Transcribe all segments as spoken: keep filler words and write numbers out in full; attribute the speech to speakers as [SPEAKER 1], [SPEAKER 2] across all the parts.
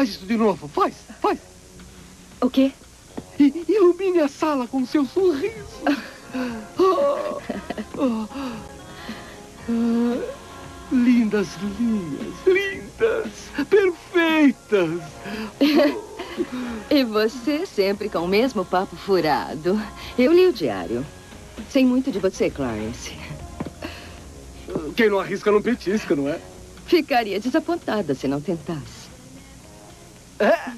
[SPEAKER 1] Faz isso de novo. Faz, faz.
[SPEAKER 2] O quê?
[SPEAKER 1] I ilumine a sala com seu sorriso. Oh, oh, oh. Lindas linhas, lindas, perfeitas.
[SPEAKER 2] E você sempre com o mesmo papo furado. Eu li o diário. Sei muito de você, Clarence.
[SPEAKER 1] Quem não arrisca não petisca, não é?
[SPEAKER 2] Ficaria desapontada se não tentasse.
[SPEAKER 1] É?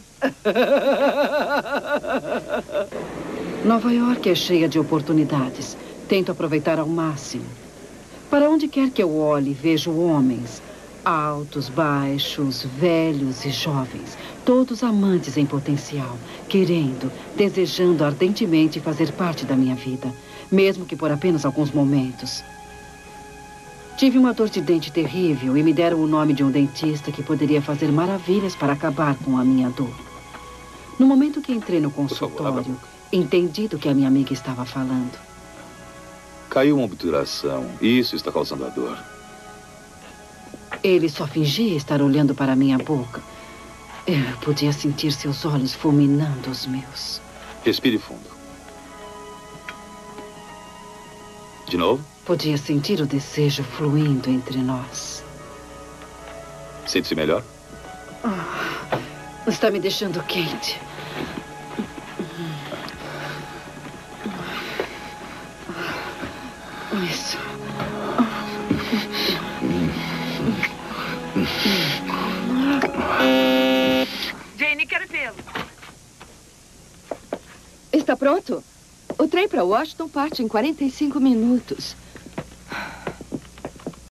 [SPEAKER 3] Nova York é cheia de oportunidades. Tento aproveitar ao máximo. Para onde quer que eu olhe, vejo homens. Altos, baixos, velhos e jovens. Todos amantes em potencial. Querendo, desejando ardentemente fazer parte da minha vida. Mesmo que por apenas alguns momentos. Tive uma dor de dente terrível e me deram o nome de um dentista que poderia fazer maravilhas para acabar com a minha dor. No momento que entrei no consultório, entendi do que a minha amiga estava falando.
[SPEAKER 4] Caiu uma obturação e isso está causando a dor.
[SPEAKER 3] Ele só fingia estar olhando para a minha boca. Eu podia sentir seus olhos fulminando os meus.
[SPEAKER 4] Respire fundo. De novo?
[SPEAKER 3] Podia sentir o desejo fluindo entre nós.
[SPEAKER 4] Sente-se melhor?
[SPEAKER 3] Ah, está me deixando quente. Isso.
[SPEAKER 5] Jane, quero vê-lo.
[SPEAKER 2] Está pronto? O trem para Washington parte em quarenta e cinco minutos.